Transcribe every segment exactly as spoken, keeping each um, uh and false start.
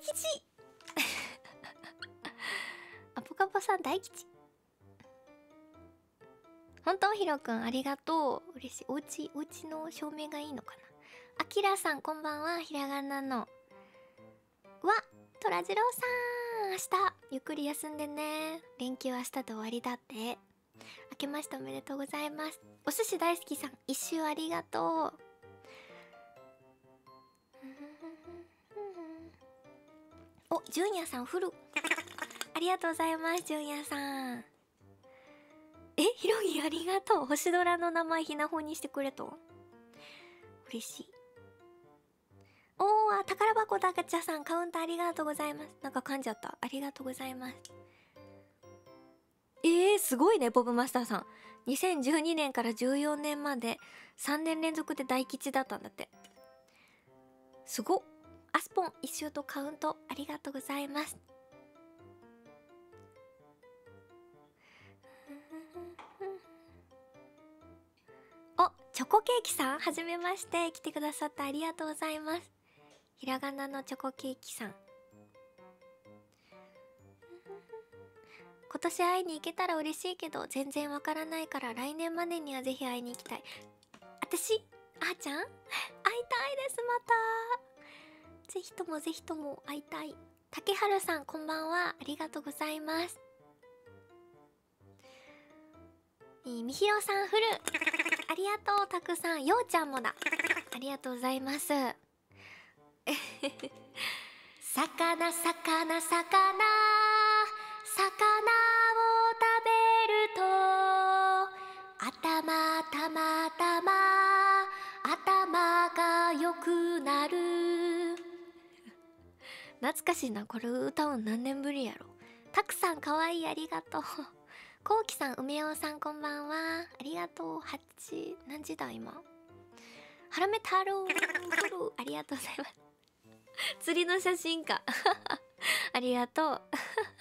吉あ、ぽかぽさん大吉。本当ひろくんありがとう。嬉しい。おうち、おうちの照明がいいのかな。あきらさんこんばんは。ひらがなのわとらじろうさん、明日ゆっくり休んでね。連休明日で終わりだって。明けましておめでとうございます。お寿司大好きさん一周ありがとう。お、じゅんやさんフルありがとうございます。じゅんやさん、え、ひろぎありがとう。星空の名前ひなほにしてくれと嬉しい。おー、宝箱だかちゃさんカウントありがとうございます。なんか噛んじゃった。ありがとうございます。えー、すごいねボブマスターさん。にせんじゅうにねんからじゅうよねんまでさんねん連続で大吉だったんだって。すごっ。アスポン一周とカウントありがとうございます。お、チョコケーキさんはじめまして。来てくださってありがとうございます。ひらがなのチョコケーキさん、今年会いに行けたら嬉しいけど全然わからないから来年までにはぜひ会いに行きたい。私あーちゃん会いたいです。またぜひともぜひとも会いたい。竹春さんこんばんは。ありがとうございます。みひろさんフルありがとう。たくさんようちゃんもだ。ありがとうございます。魚魚魚魚を食べると頭頭頭頭が良くなる。懐かしいな。これ歌うの何年ぶりやろ。たくさんかわいい。ありがとう。こうきさん梅尾さんこんばんは。ありがとう。はち何時だ今。はらめ太郎ありがとうございます釣りの写真かありがとう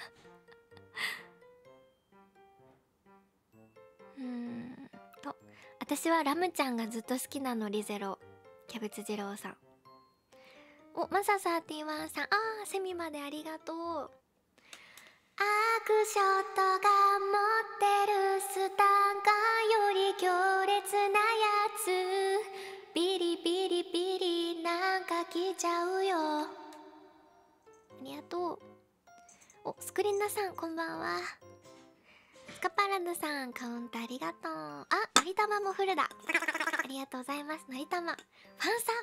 うーんと、私はラムちゃんがずっと好きなの。リゼロキャベツ二郎さん。お、マササーティワンさん、あーセミまでありがとう。アークショットが持ってるスタンガンより強烈なやつ、ビリビリビリなんか来ちゃうよ。ありがとう。お、スクリンナさんこんばんは。スカパラヌさんカウントありがとう。あ、のりたまもフルだ。ありがとうございます。のりたまファンサ。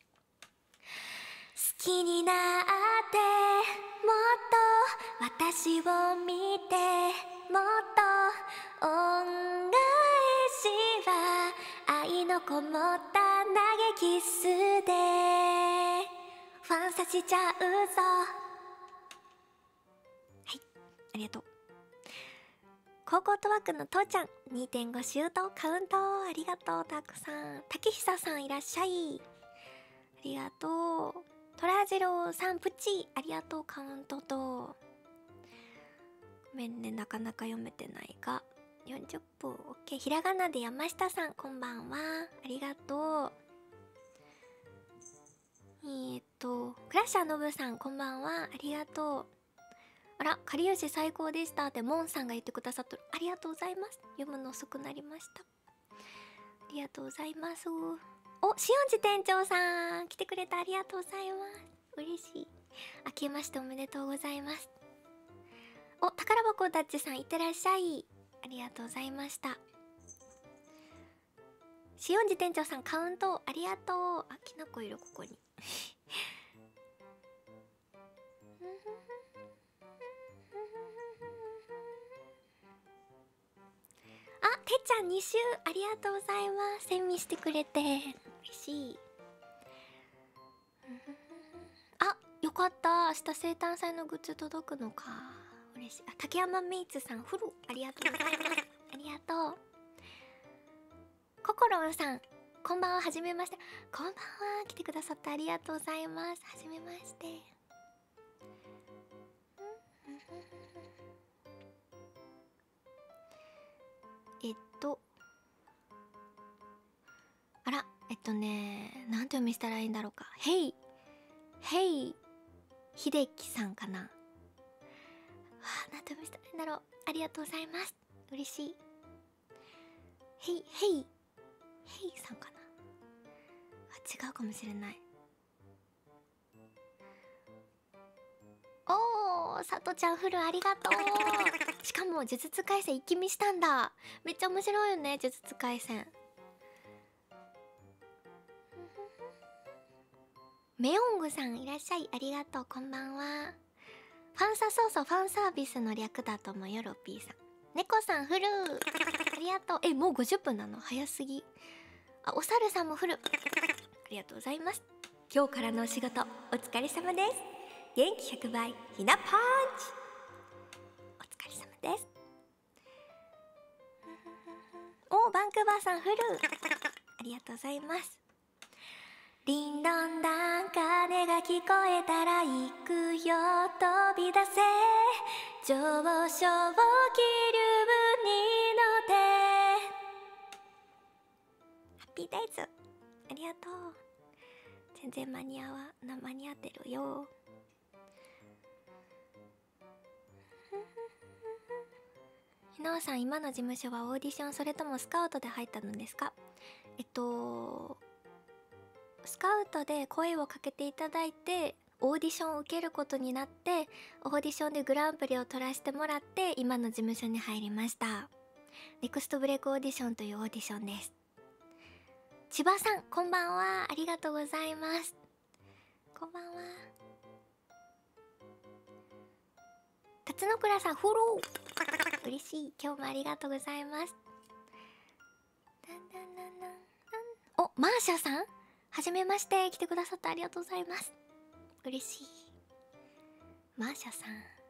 好きになってもっと私を見てもっと恩返しは愛のこもった投げキッスでファンサしちゃうぞ。はい、ありがとう。高校トワークの父ちゃん にてんご シュートカウントありがとう。たくさん。竹久さんいらっしゃい。ありがとう。トラジローさんプチありがとう。カウントとごめんね、なかなか読めてないがよんじゅっぷん OK。 ひらがなで山下さんこんばんは。ありがとう。えーっとクラッシャーのぶさんこんばんは。ありがとう。あら、かりゆし最高でしたってモンさんが言ってくださってる。ありがとうございます。読むの遅くなりました。ありがとうございます。お、しおんじ店長さん来てくれてありがとうございます。嬉しい。明けましておめでとうございます。お、宝箱ダッチさんいってらっしゃい。ありがとうございました。しおんじ店長さんカウントありがとう。あ、きなこいるここにあ、てっちゃんに週ありがとうございます。セミしてくれて嬉しい。あ、よかった。明日生誕祭のグッズ届くのか。嬉しい。あ、竹山メイツさんフルありがとうございます。ありがとう。ココロンさんこんばんは。はじめまして。こんばんは。来てくださってありがとうございます。はじめまして。えっとあら、えっとねなんて読みしたらいいんだろうか。ヘイヘイ秀樹さんかな。はあ、なんて読みしたらいいんだろう。ありがとうございます。嬉しい。ヘイヘイヘイさんかな。あ、違うかもしれない。おー、さとちゃんフルありがとう。しかも呪術廻戦一気見したんだ。めっちゃ面白いよね、呪術廻戦。メヨングさんいらっしゃい、ありがとう、こんばんは。ファンサ、そうそう、ファンサービスの略だと思うよ、ロッピーさん。猫さんフルありがとう。え、もうごじゅっぷんなの？早すぎ。あ、お猿さんもフルありがとうございます。今日からのお仕事お疲れ様です。元気ひゃくばいひなパンチ。お疲れ様です。お、バンクーバーさんフルありがとうございます。リンドンダン鐘が聞こえたら行くよ、飛び出せ上昇気流に乗ってハッピーデイズありがとう。全然間に合わな間に合ってるよ。ひなおさん、今の事務所はオーディションそれともスカウトで入ったのですか？えっとスカウトで声をかけていただいてオーディションを受けることになって、オーディションでグランプリを取らせてもらって今の事務所に入りました。ネクストブレイクオーディションというオーディションです。千葉さんこんばんは、ありがとうございます。こんばんは。辰野倉さんフォロー嬉しい、今日もありがとうございます。お、マーシャさんはじめまして、来てくださってありがとうございます。嬉しい。マーシャさ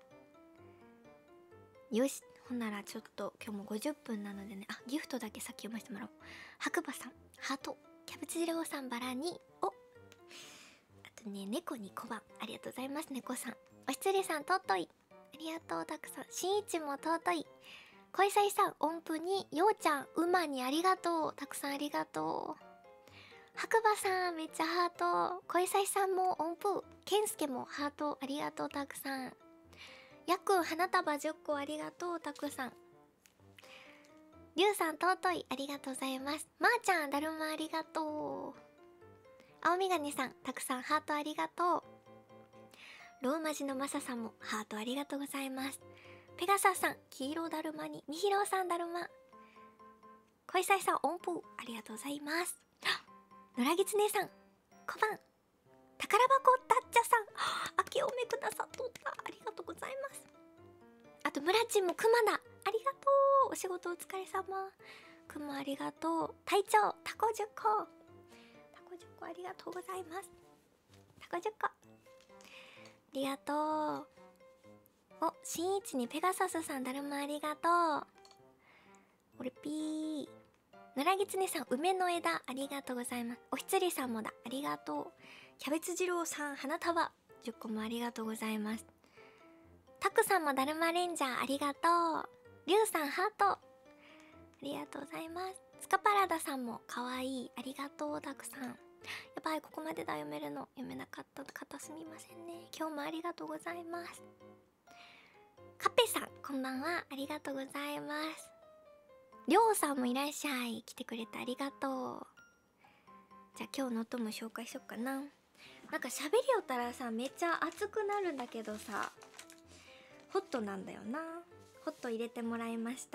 ん、よし、ほんならちょっと今日もごじゅっぷんなのでね、あ、ギフトだけ先読ませてもらおう。白馬さんハート、キャベツ二郎さんバラに、お、あとね、猫に小判ありがとうございます。猫さん、おひつりさん尊いありがとう。たくさん、しんいちも尊い、小さいさん音符に、ようちゃん馬にありがとう、たくさんありがとう。白馬さんめっちゃハート、小さいさんも音符、けんすけもハートありがとう、たくさん。やくん花束じゅっこありがとう、たくさん。りゅうさん尊いありがとうございます。まー、あ、ちゃんだるまありがとう。青みがねさんたくさんハートありがとう。ローマ字のまささんもハートありがとうございます。ペガサスさん黄色だるまに、みひろさんだるま、小さいさん音符ありがとうございます。野良ぎつねさん小判、宝箱ダッチャさんあけおめくださっとった、ありがとうございます。あとムラチンもくまだありがとう、お仕事お疲れ様。くまありがとう。隊長タコじゅっこ、タコじゅっこありがとうございます。タコじゅっこありがとう。お、しんいちにペガサスさんだるまありがとう。おれぴー、野良ぎつねさん梅の枝ありがとうございます。おひつりさんもだありがとう。キャベツ二郎さん花束じゅっこもありがとうございます。タクさんもだるまレンジャーありがとう。りゅうさんハートありがとうございます。スカパラダさんもかわいいありがとう。タクさんやばい、ここまでだ、読めるの読めなかった方すみませんね。今日もありがとうございます。カペさんこんばんは、ありがとうございます。りょうさんもいらっしゃい、来てくれてありがとう。じゃあ今日の音も紹介しよっかな。なんか喋りよったらさめっちゃ熱くなるんだけどさ、ホットなんだよな。ホット入れてもらいました。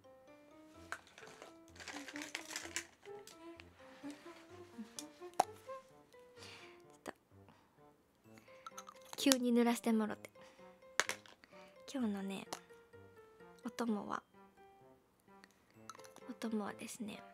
ちょっと急に濡らしてもろて、今日のねお供はお供はですね、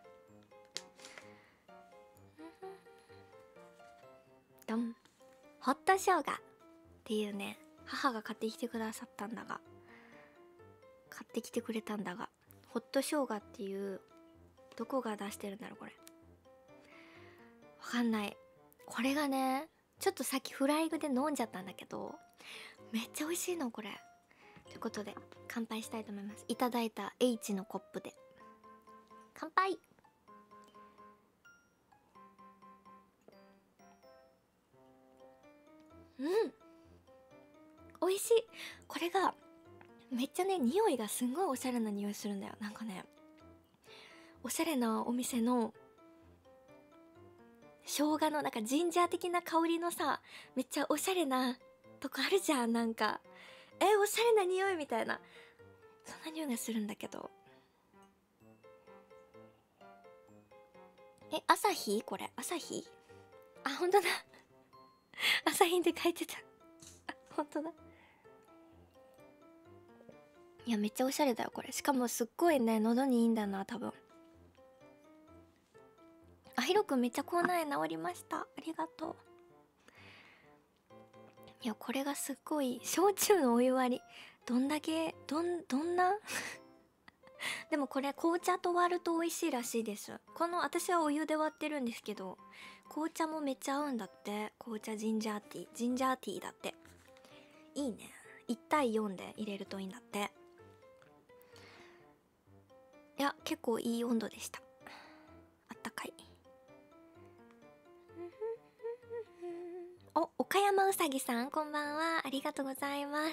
ドン、ホット生姜っていうね、母が買ってきてくださったんだが買ってきてくれたんだがホット生姜っていう、どこが出してるんだろうこれ、わかんない。これがね、ちょっとさっきフライングで飲んじゃったんだけどめっちゃ美味しいのこれ。ということで乾杯したいと思います。いただいた H のコップで乾杯。うん、 美味しい。これがめっちゃね、匂いがすんごいおしゃれな匂いするんだよ。なんかね、おしゃれなお店の生姜のなんかジンジャー的な香りのさ、めっちゃおしゃれなとこあるじゃん。なんかえおしゃれな匂いみたいな、そんな匂いがするんだけど。え、朝日？これ朝日？あ、ほんとだ朝日って書いてたあ、ほんとだ。いやめっちゃおしゃれだよこれ。しかもすっごいね、喉にいいんだな多分。あ、ひろくんめっちゃ口内炎治りました、ありがとう。いやこれがすっごい、焼酎のお湯割りどんだけどんどんなでもこれ紅茶と割ると美味しいらしいです。この私はお湯で割ってるんですけど、紅茶もめっちゃ合うんだって。紅茶ジンジャーティー、ジンジャーティーだって。いいね。いち対よんで入れるといいんだって。いや結構いい温度でした。あったかい。お、岡山うさぎさんこんばんは、ありがとうございます。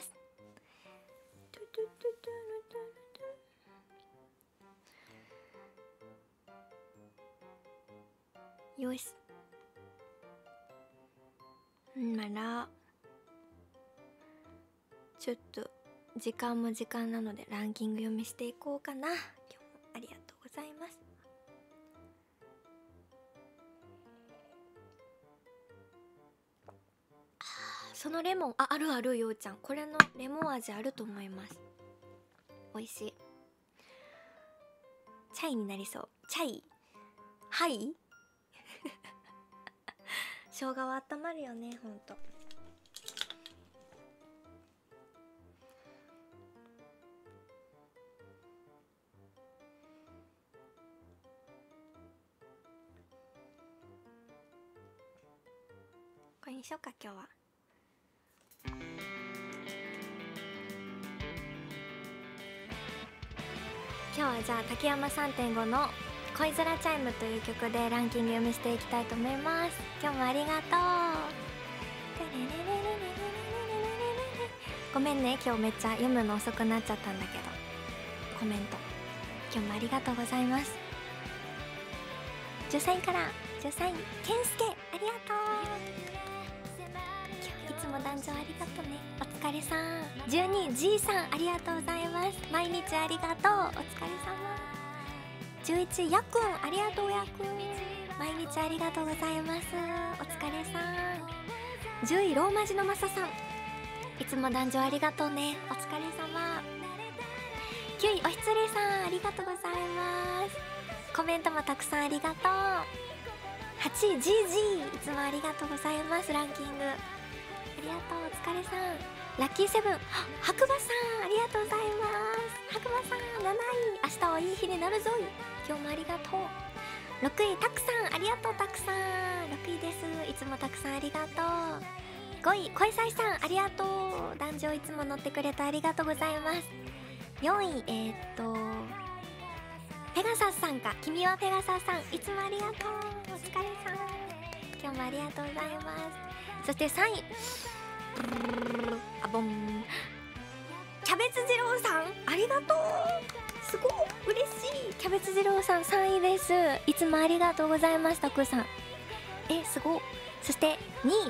よし、んならちょっと時間も時間なのでランキング読みしていこうかな。今日もありがとうございます。そのレモン、あ、あるあるようちゃん、これのレモン味あると思います。美味しい。チャイになりそう。チャイ、はい生姜は温まるよね、ほんと。これにしようか今日は。今日はじゃあ竹山 さんてんご の恋空チャイムという曲でランキング読みしていきたいと思います。今日もありがとう。ごめんね、今日めっちゃ読むの遅くなっちゃったんだけど、コメント今日もありがとうございます。じゅっさいからじゅっさいけんすけありがとう。いつも団長ありがとうね、お疲れさん。じゅうに G さんありがとうございます、毎日ありがとう、お疲れ様。じゅういちやくんありがとう、やくん毎日ありがとうございます、お疲れさん。じゅういローマ字のマサさん、いつも団長ありがとうね、お疲れ様。きゅういおひつれさんありがとうございます、コメントもたくさんありがとう。はちい ジージー いつもありがとうございます、ランキングありがとう、お疲れさん。ラッキーセブン白馬さんありがとうございます、白馬さんなない、明日はいい日になるぞい、今日もありがとう。ろくいたくさんありがとう、たくさんろくいです、いつもたくさんありがとう。ごい小さいさんありがとう、壇上いつも乗ってくれてありがとうございます。よんいえー、っとペガサスさんか、君はペガサスさんいつもありがとう、お疲れさん、今日もありがとうございます。そしてさんいあぼんキャベツ二郎さんありがとう、すごい嬉しい。キャベツ二郎さんさんいです、いつもありがとうございました、くーさんえすごい。そしてにい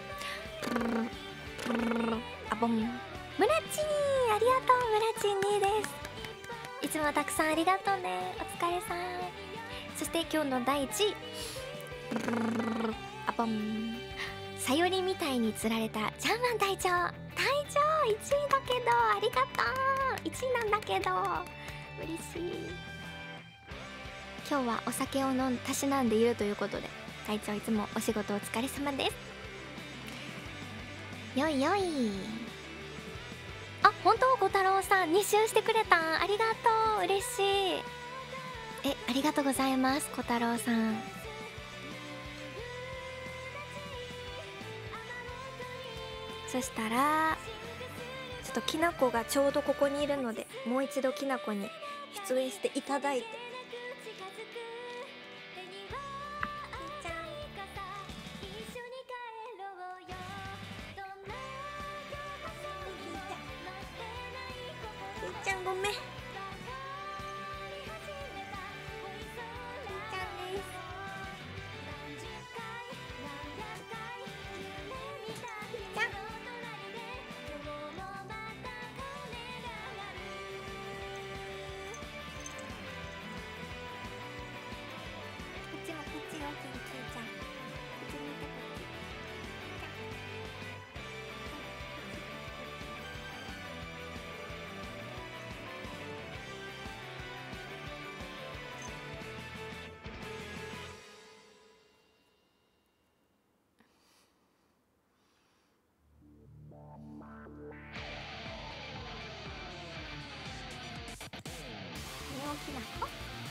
あぼんムラチンありがとう、ムラチンにいです、いつもたくさんありがとうね、お疲れさん。そして今日のだいいちいあぼんさよりみたいに釣られたジャーマン隊長、隊長いちいだけどありがとう、いちいなんだけど嬉しい。今日はお酒を飲んたしなんでいるということで、隊長いつもお仕事お疲れ様です。よいよい。あ、本当小太郎さんに周してくれた、ありがとう、嬉しい。え、ありがとうございます小太郎さん。そしたらちょっときなこがちょうどここにいるので、もう一度きなこに出演していただいて。 ごめん。きーちゃんです。きーちゃん。こっちもこっちよ、きーちゃん。こっち見て、こっち。寝起きな子。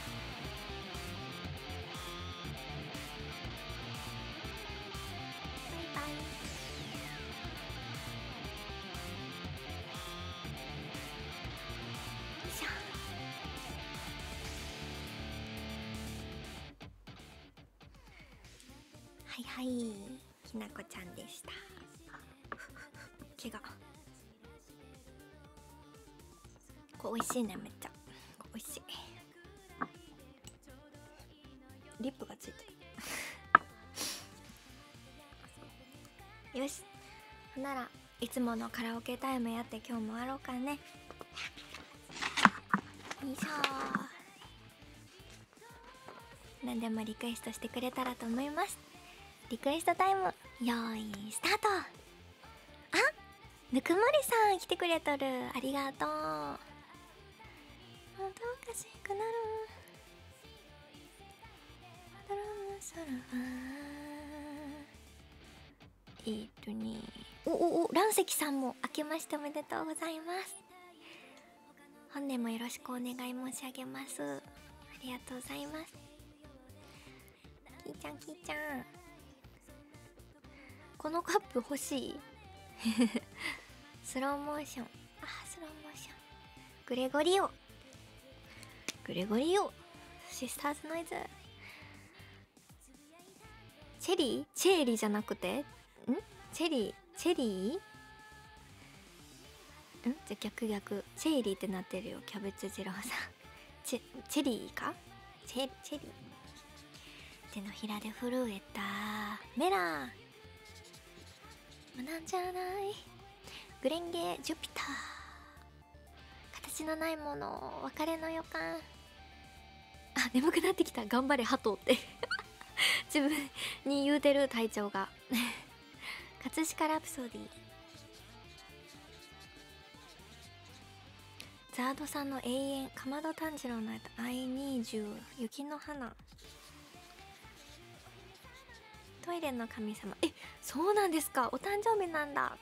バイバイ。よいしょ。はいはい、ひなこちゃんでした。毛がこれ美味しいね、めっちゃこれ美味しい。リップがついてるよし、ほんならいつものカラオケタイムやって今日も終わろうかね。よいしょー。何でもリクエストしてくれたらと思います。リクエストタイムよーいスタート。あ、ぬくもりさん来てくれとる、ありがとう。あ、どうかしくなるドラムソルファー。えっとね、おおお、卵石さんも明けましておめでとうございます。本年もよろしくお願い申し上げます。ありがとうございます。きーちゃんきーちゃん、このカップ欲しいスローモーション、あ、スローモーション、グレゴリオグレゴリオシスターズノイズ。チェリーチェリーじゃなくてんチェリーチェリーんじゃ逆逆チェリーってなってるよ、キャベツ二郎さん。チェチェリーかチェチェリー。手のひらで震えたメラーなんじゃないグレンゲジュピター。形のないもの、別れの予感。あ、眠くなってきた、頑張れハトって自分に言うてる体調が葛飾ラプソディ。ザードさんの永遠、かまど炭治郎のやつ I need you 雪の花。トイレの神様、え、そうなんですか、お誕生日なんだ。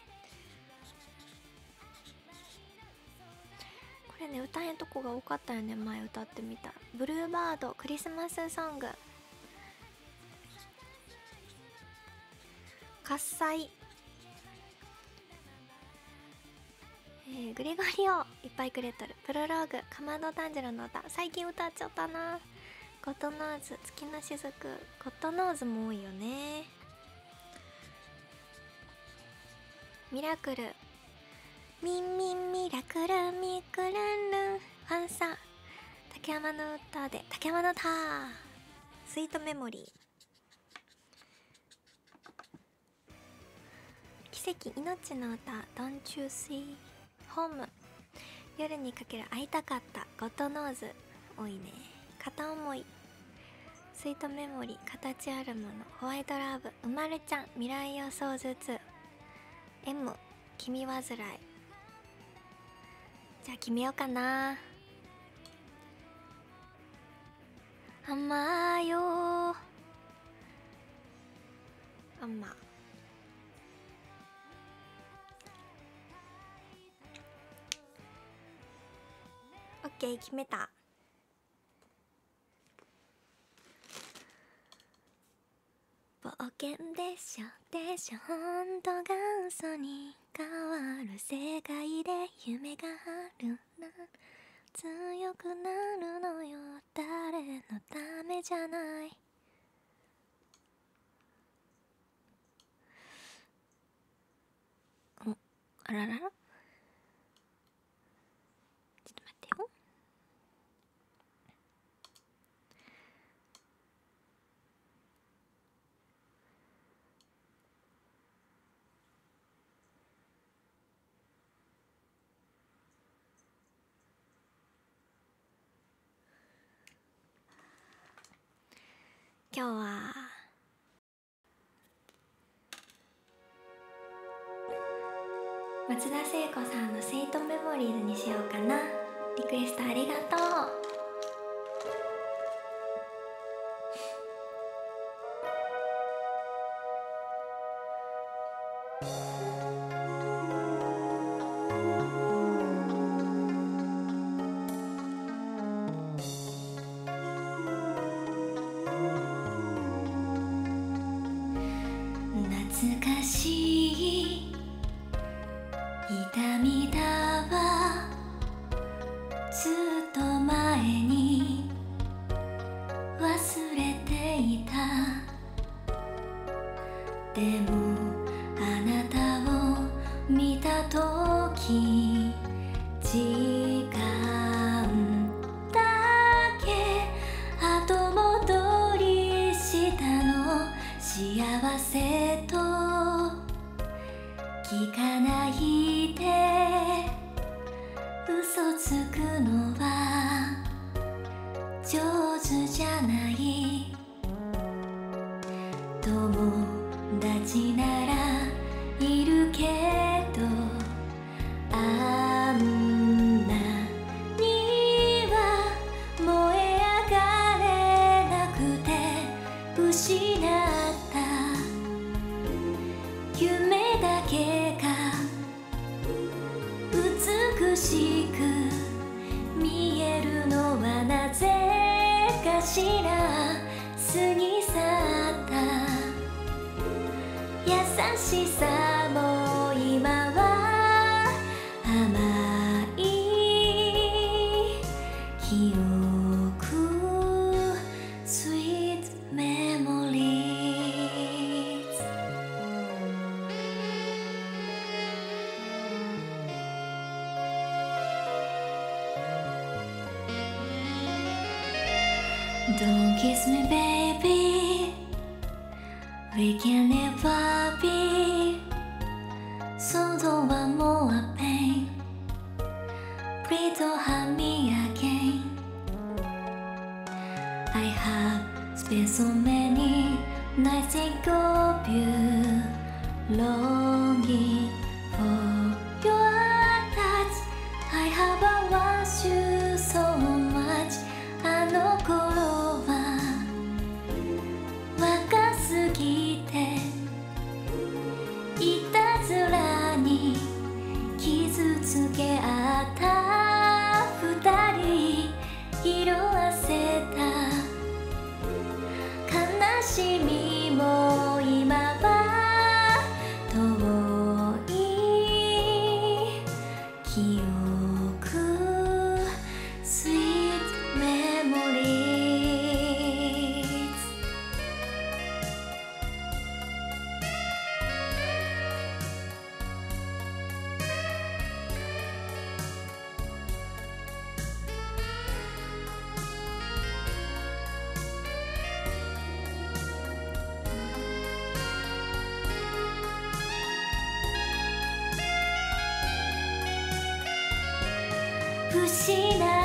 これね、歌えんとこが多かったよね、前歌ってみた。ブルーバードクリスマスソング。喝采、えー、グレゴリオいっぱいくれとる。プロローグ、かまど炭治郎の歌、最近歌っちゃったな。ゴッドノーズ、月のしずく、ゴッドノーズも多いよね。ミラクル、ミンミンミラクルミクルンルン、ファンサ、竹山の歌で竹山の歌、スイートメモリー、奇跡命の歌 Don't you see ホーム、夜にかける会いたかったゴッドノーズ、多いね。片思い、スイートメモリー、形あるもの、ホワイトラブ、うまるちゃん、未来予想図 M、 君わずらい。じゃあ決めようかな。甘よー、甘。オッケー、決めた。冒険でしょでしょ、本当が嘘に変わる世界で夢があるな、強くなるのよ、誰のためじゃない。お、あららら、ちょっと待って今日は松田聖子さんの「スイートメモリーズ」にしようかな。リクエストありがとう。懐かしい痛みだわ、ずっと前に忘れていた。でもあなたを見たとき、時間だけ後戻りしたの。幸せと聞かないで嘘つくのは上手じゃない。友達ならいるけど、あんなには燃え上がれなくて失った夢だけが美しく見えるのはなぜかしら。過ぎ去った優しさも今は甘い記憶 Sweet memories。Don't kiss me baby, we can never be. So don't want more pain, please don't hurt me again. I have spent so many nights think of you, longing for your touch. I have watched you so much. あの頃は若すぎていたずらに傷つけ合った二人、色あせた悲しみも今は遠い記憶 Sweet memories。失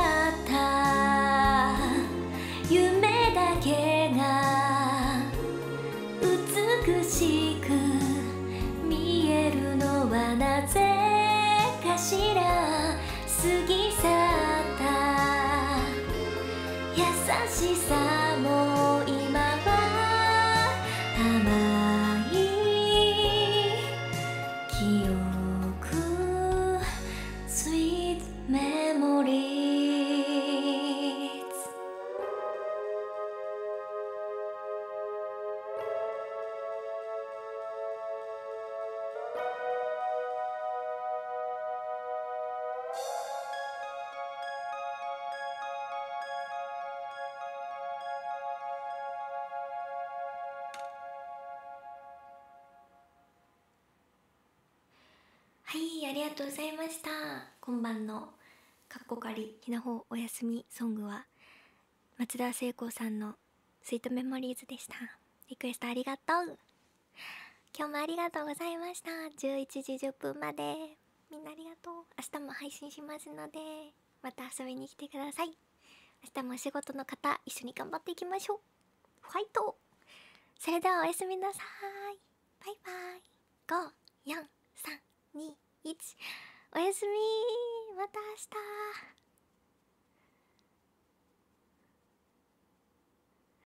った夢だけが美しく見えるのはなぜかしら。過ぎ去った優しさも今は甘い記憶 Sweet memories。はい、ありがとうございました。今晩のかっこかりひなほおやすみソングは松田聖子さんのスイートメモリーズでした。リクエストありがとう。今日もありがとうございました。じゅういちじじゅっぷんまでみんなありがとう。明日も配信しますのでまた遊びに来てください。明日もお仕事の方一緒に頑張っていきましょう。ファイト。 それではおやすみなさい。バイバイ。ご、よん、さん、に、いち。おやすみ。また明日。